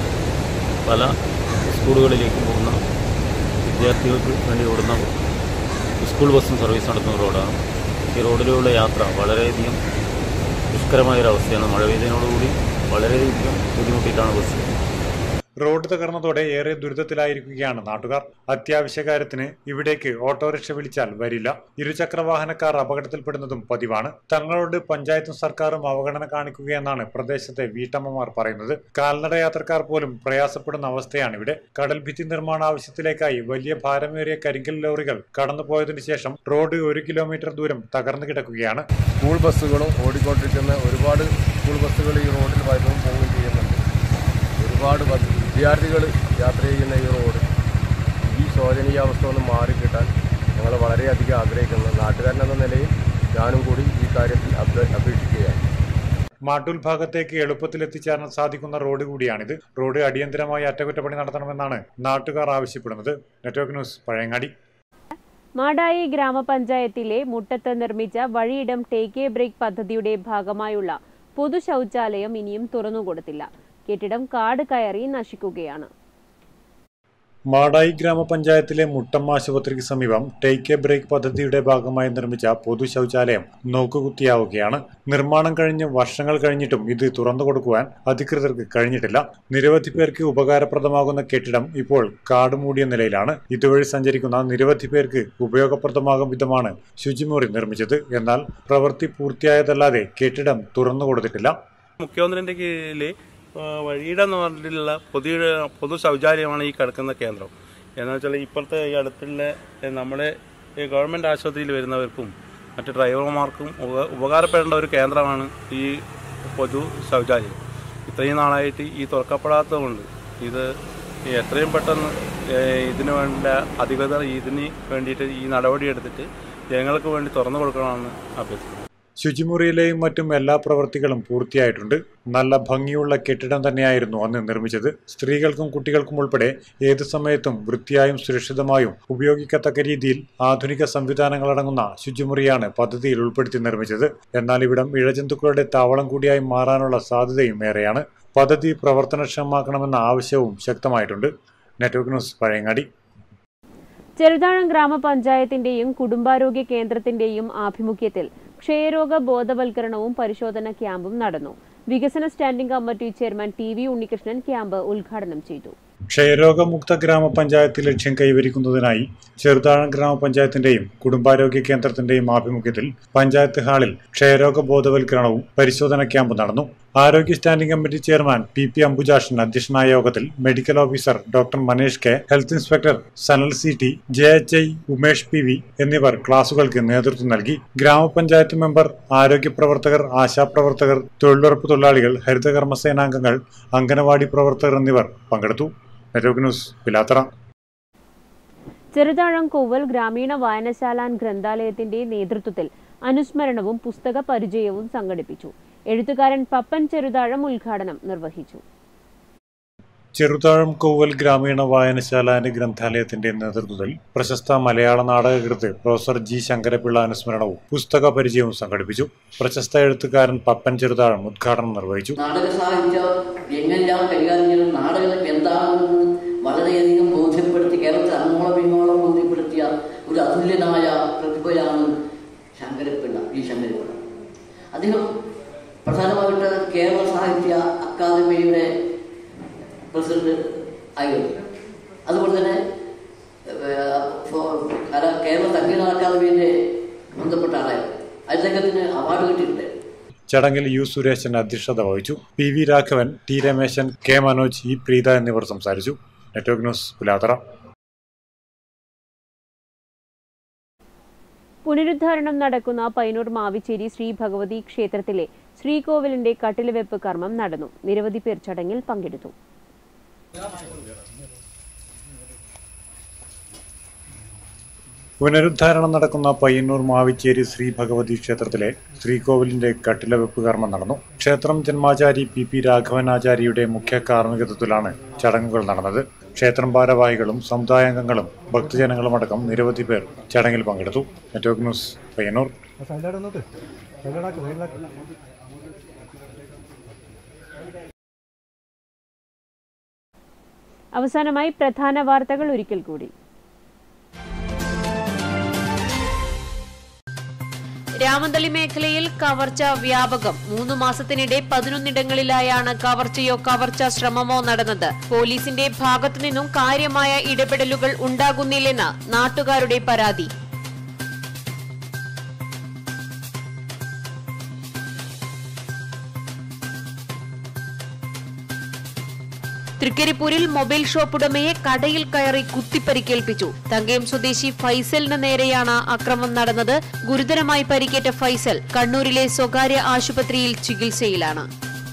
പല സ്കൂളുകളിലേക്ക് പോകുന്ന വിദ്യാർത്ഥികൾക്ക് വേണ്ടി ഓടുന്ന സ്കൂൾ ബസ്സും സർവീസ് നടത്തുന്ന റോഡാണ്. ഈ റോഡിലുള്ള യാത്ര വളരെയധികം ദുഷ്കരമായൊരവസ്ഥയാണ്. മഴ പെയ്തതിനോടുകൂടി വളരെയധികം ബുദ്ധിമുട്ടിയിട്ടാണ് ബസ്. റോഡ് തകർന്നതോടെ ഏറെ ദുരിതത്തിലായിരിക്കുകയാണ് നാട്ടുകാർ. അത്യാവശ്യ കാര്യത്തിന് ഇവിടേക്ക് ഓട്ടോറിക്ഷ വിളിച്ചാൽ വരില്ല. ഇരുചക്ര വാഹനക്കാർ അപകടത്തിൽപ്പെടുന്നതും പതിവാണ്. തങ്ങളോട് പഞ്ചായത്തും സർക്കാരും അവഗണന കാണിക്കുകയെന്നാണ് പ്രദേശത്തെ വീട്ടമ്മമാർ പറയുന്നത്. കാൽനട യാത്രക്കാർ പോലും പ്രയാസപ്പെടുന്ന അവസ്ഥയാണ് ഇവിടെ. കടൽഭിത്തി നിർമ്മാണ ആവശ്യത്തിലേക്കായി വലിയ ഭാരമേറിയ കരിങ്കൽ ലോറികൾ കടന്നുപോയതിനു ശേഷം റോഡ് ഒരു കിലോമീറ്റർ ദൂരം തകർന്നു കിടക്കുകയാണ്. സ്കൂൾ ബസ്സുകളും ഓടിക്കൊണ്ടിരിക്കുന്ന ഒരുപാട് സ്കൂൾ ബസ്സുകൾ ഈ റോഡിൽ വരുകയും പോവുകയും ചെയ്യുന്നുണ്ട്. ഒരുപാട് വിദ്യാർത്ഥികൾ യാത്ര ചെയ്യുന്ന ഈ റോഡ് ഈ ശോചനീയാവസ്ഥ ഒന്ന് മാറിക്കിട്ടാൻ ഞങ്ങൾ വളരെയധികം ആഗ്രഹിക്കുന്നു. നാട്ടുകാരനെന്ന നിലയിൽ ഞാനും കൂടി ഈ കാര്യത്തിൽ അപേക്ഷിക്കുകയാണ്. മാട്ടൂൽ ഭാഗത്തേക്ക് എളുപ്പത്തിൽ എത്തിച്ചേരാൻ സാധിക്കുന്ന റോഡ് കൂടിയാണിത്. റോഡ് അടിയന്തരമായി അറ്റകുറ്റപ്പണി നടത്തണമെന്നാണ് നാട്ടുകാർ ആവശ്യപ്പെടുന്നത്. Network news, Pazhayangadi. മാടായി ഗ്രാമപഞ്ചായത്തിലെ മുട്ടത്ത് നിർമ്മിച്ച വഴിയിടം ടേക്ക് എ ബ്രേക്ക് പദ്ധതിയുടെ ഭാഗമായുള്ള പൊതു ശൗചാലയം ഇനിയും തുറന്നുകൊടുത്തില്ല. കെട്ടിടം കാട് കയറി നശിക്കുകയാണ്. മാടായി ഗ്രാമപഞ്ചായത്തിലെ മുട്ടം ആശുപത്രിക്ക് സമീപം ടേക്ക് എ ബ്രേക്ക് പദ്ധതിയുടെ ഭാഗമായി നിർമ്മിച്ച പൊതു ശൗചാലയം നോക്കുകുത്തിയാവുകയാണ്. നിർമ്മാണം കഴിഞ്ഞ് വർഷങ്ങൾ കഴിഞ്ഞിട്ടും ഇത് തുറന്നു കൊടുക്കുവാൻ അധികൃതർക്ക് കഴിഞ്ഞിട്ടില്ല. നിരവധി പേർക്ക് ഉപകാരപ്രദമാകുന്ന കെട്ടിടം ഇപ്പോൾ കാടുമൂടിയ നിലയിലാണ്. ഇതുവഴി സഞ്ചരിക്കുന്ന നിരവധി പേർക്ക് ഉപയോഗപ്രദമാകും വിധമാണ് ശുചിമുറി നിർമ്മിച്ചത്. എന്നാൽ പ്രവൃത്തി പൂർത്തിയായതല്ലാതെ കെട്ടിടം തുറന്നു കൊടുത്തിട്ടില്ല. മുഖ്യമന്ത്രിന്റെ കീഴിൽ വഴിയിടം എന്ന് പറഞ്ഞിട്ടുള്ള പൊതു പൊതു ശൗചാലയമാണ് ഈ കിടക്കുന്ന കേന്ദ്രം. എന്ന് വെച്ചാൽ ഇപ്പോഴത്തെ ഈ അടുത്തുള്ള നമ്മുടെ ഗവൺമെൻറ് ആശുപത്രിയിൽ വരുന്നവർക്കും മറ്റ് ഡ്രൈവർമാർക്കും ഉപകാരപ്പെടേണ്ട ഒരു കേന്ദ്രമാണ് ഈ പൊതു ശൗചാലയം. ഇത്രയും നാളായിട്ട് ഈ തുറക്കപ്പെടാത്തത് കൊണ്ട് ഇത് എത്രയും പെട്ടെന്ന് ഇതിനു വേണ്ട അധികൃതർ ഇതിന് വേണ്ടിയിട്ട് ഈ നടപടി എടുത്തിട്ട് ജനങ്ങൾക്ക് വേണ്ടി തുറന്നു കൊടുക്കണമെന്ന് അഭ്യർത്ഥിക്കുന്നു. ശുചിമുറിയിലെയും മറ്റും എല്ലാ പ്രവൃത്തികളും പൂർത്തിയായിട്ടുണ്ട്. നല്ല ഭംഗിയുള്ള കെട്ടിടം തന്നെയായിരുന്നു അന്ന് നിർമ്മിച്ചത്. സ്ത്രീകൾക്കും കുട്ടികൾക്കും ഉൾപ്പെടെ ഏതു സമയത്തും വൃത്തിയായും സുരക്ഷിതമായും ഉപയോഗിക്കത്തക്ക രീതിയിൽ ആധുനിക സംവിധാനങ്ങളടങ്ങുന്ന ശുചിമുറിയാണ് പദ്ധതിയിൽ ഉൾപ്പെടുത്തി നിർമ്മിച്ചത്. എന്നാൽ ഇവിടം ഇഴജന്തുക്കളുടെ താവളം കൂടിയായി മാറാനുള്ള സാധ്യതയും ഏറെയാണ്. പദ്ധതി പ്രവർത്തനക്ഷമമാക്കണമെന്ന ആവശ്യവും ശക്തമായിട്ടുണ്ട്. Network news, Pazhayangadi. ചെറുതാഴം ഗ്രാമപഞ്ചായത്തിന്റെയും കുടുംബാരോഗ്യ കേന്ദ്രത്തിന്റെയും ആഭിമുഖ്യത്തിൽ ക്ഷയരോഗ ബോധവൽക്കരണവും പരിശോധന ക്യാമ്പും നടന്നു. വികസന standing committee chairman T V Unnikrishnan camp ഉദ്ഘാടനം ചെയ്തു. ക്ഷയരോഗമുക്ത ഗ്രാമപഞ്ചായത്ത് ലക്ഷ്യം കൈവരിക്കുന്നതിനായി ചെറുതാഴം ഗ്രാമപഞ്ചായത്തിന്റെയും കുടുംബാരോഗ്യ കേന്ദ്രത്തിന്റെയും ആഭിമുഖ്യത്തിൽ പഞ്ചായത്ത് ഹാളിൽ ക്ഷയരോഗ ബോധവൽക്കരണവും പരിശോധന ക്യാമ്പ് നടന്നു. ആരോഗ്യ standing committee chairman P P Ambujashan അധ്യക്ഷനായ യോഗത്തിൽ medical officer doctor Manesh K, health inspector Sanal C T, J H I Umesh P V എന്നിവർ ക്ലാസുകൾക്ക് നേതൃത്വം നൽകി. ഗ്രാമപഞ്ചായത്ത് മെമ്പർ, ആരോഗ്യ പ്രവർത്തകർ, ആശാപ്രവർത്തകർ, തൊഴിലുറപ്പ് തൊഴിലാളികൾ, ഹരിതകർമ്മസേനാംഗങ്ങൾ, അംഗനവാടി പ്രവർത്തകർ എന്നിവർ പങ്കെടുത്തു. Network news, Pilathara. ചെറുതാഴം കൊവ്വൽ ഗ്രാമീണ വായനശാല ഗ്രന്ഥാലയത്തിന്റെ നേതൃത്വത്തിൽ അനുസ്മരണവും പുസ്തക പരിചയവും സംഘടിപ്പിച്ചു. എഴുത്തുകാരൻ പപ്പൻ ചെറുതാഴം ഉദ്ഘാടനം നിർവഹിച്ചു. ചെറുതാഴം കൊവ്വൽ ഗ്രാമീണ വായനശാല ഗ്രന്ഥാലയത്തിന്റെ നേതൃത്വത്തിൽ പ്രശസ്ത മലയാള നാടകകൃത്ത് പ്രൊഫസർ ജി ശങ്കരപിള്ള അനുസ്മരണവും പുസ്തക പരിചയവും സംഘടിപ്പിച്ചു. പ്രശസ്ത എഴുത്തുകാരൻ പപ്പൻ ചെറുതാഴം ഉദ്ഘാടനം നിർവഹിച്ചു. നാടക സാഹിത്യം എങ്ങനെയാണ് കൈകാര്യം ചെയ്യുന്നത്, നാടകം എന്താണെന്ന് വളരെയധികം ബോധ്യപ്പെടുത്തി കേരളത്തിൽ അങ്ങോളം ഇങ്ങോളം ബോധ്യപ്പെടുത്തിയ ഒരു അതുല്യനായ പ്രതിഭയാണ് ശങ്കരപിള്ള, ജി ശങ്കരപിള്ള. അദ്ദേഹം പ്രധാനമായിട്ട് കേരള സാഹിത്യ അക്കാദമിയുടെ പ്രസിഡന്റ് ആയിരുന്നു. അതുപോലെ തന്നെ കേരള സംഗീത അക്കാദമിയുടെ ബന്ധപ്പെട്ട ആളായിരുന്നു. അദ്ദേഹത്തിന് അവാർഡ് കിട്ടിയിട്ടുണ്ട്. ചടങ്ങിൽ യു സുരേശൻ അധ്യക്ഷത വഹിച്ചു. P V Raghavan, T Rameshan, K Manoj, E Preetha എന്നിവർ സംസാരിച്ചു. Network news, Pilathara. പുനരുദ്ധാരണം നടക്കുന്ന പയ്യന്നൂർ മാവിച്ചേരി ശ്രീ ഭഗവതി ക്ഷേത്രത്തിലെ ശ്രീകോവിലിന്റെ കട്ടിലവെപ്പ് കർമ്മം നടന്നു. നിരവധി പേർ ചടങ്ങിൽ പങ്കെടുത്തു. പുനരുദ്ധാരണം നടക്കുന്ന പയ്യന്നൂർ മാവിച്ചേരി ശ്രീ ഭഗവതി ക്ഷേത്രത്തിലെ ശ്രീകോവിലിന്റെ കട്ടിലവെപ്പ് കർമ്മം നടന്നു. ക്ഷേത്രം ജന്മാചാരി പി പി രാഘവനാചാര്യയുടെ മുഖ്യ കാർമ്മികത്വത്തിലാണ് ചടങ്ങുകൾ നടന്നത്. ക്ഷേത്രം ഭാരവാഹികളും സമുദായാംഗങ്ങളും ഭക്തജനങ്ങളും അടക്കം നിരവധി പേർ ചടങ്ങിൽ പങ്കെടുത്തു. Network news, Payyanur. അവസാനമായി പ്രധാന വാർത്തകൾ ഒരിക്കൽ കൂടി. രാമന്തളി മേഖലയിൽ കവർച്ച വ്യാപകം. മൂന്ന് മാസത്തിനിടെ പതിനൊന്നിടങ്ങളിലായാണ് കവർച്ചയോ കവർച്ചാ ശ്രമമോ നടന്നത്. പോലീസിന്റെ ഭാഗത്തുനിന്നും കാര്യമായ ഇടപെടലുകൾ ഉണ്ടാകുന്നില്ലെന്ന് നാട്ടുകാരുടെ പരാതി. തൃക്കരിപ്പൂരിൽ മൊബൈൽ ഷോപ്പ് ഉടമയെ കടയിൽ കയറി കുത്തിപ്പരിക്കേൽപ്പിച്ചു. തങ്കയം സ്വദേശി ഫൈസലിന് നേരെയാണ് അക്രമം നടന്നത്. ഗുരുതരമായി പരിക്കേറ്റ ഫൈസൽ കണ്ണൂരിലെ സ്വകാര്യ ആശുപത്രിയിൽ ചികിത്സയിലാണ്.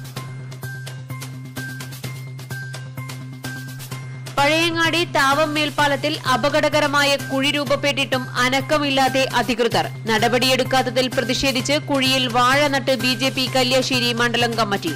പഴയങ്ങാടി താവം മേൽപ്പാലത്തിൽ അപകടകരമായ കുഴി രൂപപ്പെട്ടിട്ടും അനക്കമില്ലാതെ അധികൃതർ. നടപടിയെടുക്കാത്തതിൽ പ്രതിഷേധിച്ച് കുഴിയിൽ വാഴ നട്ട് ബി ജെ പി കല്യാശ്ശേരി മണ്ഡലം കമ്മിറ്റി.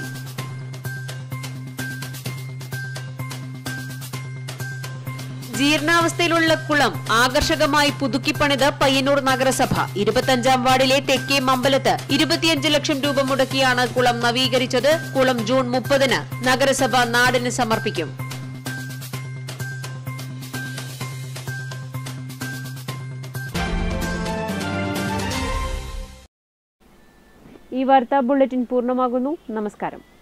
ജീർണാവസ്ഥയിലുള്ള കുളം ആകർഷകമായി പുതുക്കിപ്പണിത് പയ്യന്നൂർ നഗരസഭ. ഇരുപത്തഞ്ചാം വാർഡിലെ തെക്കേ മമ്പലത്ത് ഇരുപത്തിയഞ്ച് ലക്ഷം രൂപ മുടക്കിയാണ് കുളം നവീകരിച്ചത്. കുളം ജൂൺ മുപ്പതിന് നഗരസഭ നാടിന് സമർപ്പിക്കും. ഈ വാർത്താ ബുള്ളറ്റിൻ പൂർണ്ണമാകുന്നു. നമസ്കാരം.